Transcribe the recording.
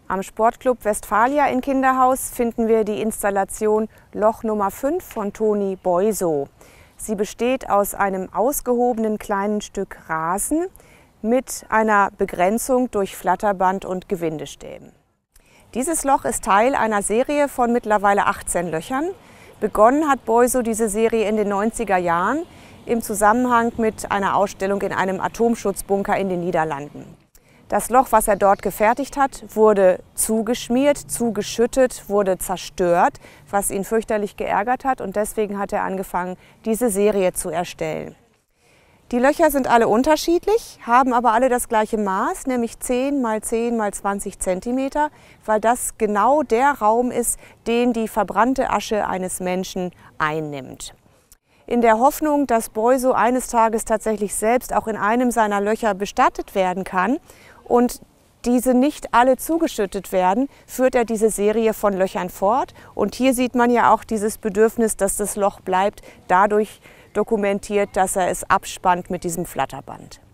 Am Sportclub Westfalia in Kinderhaus finden wir die Installation Loch Nummer 5 von Toni Beusow. Sie besteht aus einem ausgehobenen kleinen Stück Rasen mit einer Begrenzung durch Flatterband und Gewindestäben. Dieses Loch ist Teil einer Serie von mittlerweile 18 Löchern. Begonnen hat Beusow diese Serie in den 90er Jahren im Zusammenhang mit einer Ausstellung in einem Atomschutzbunker in den Niederlanden. Das Loch, was er dort gefertigt hat, wurde zugeschmiert, zugeschüttet, wurde zerstört, was ihn fürchterlich geärgert hat, und deswegen hat er angefangen, diese Serie zu erstellen. Die Löcher sind alle unterschiedlich, haben aber alle das gleiche Maß, nämlich 10 x 10 x 20 cm, weil das genau der Raum ist, den die verbrannte Asche eines Menschen einnimmt. In der Hoffnung, dass Beusow eines Tages tatsächlich selbst auch in einem seiner Löcher bestattet werden kann und diese nicht alle zugeschüttet werden, führt er diese Serie von Löchern fort. Und hier sieht man ja auch dieses Bedürfnis, dass das Loch bleibt, dadurch dokumentiert, dass er es abspannt mit diesem Flatterband.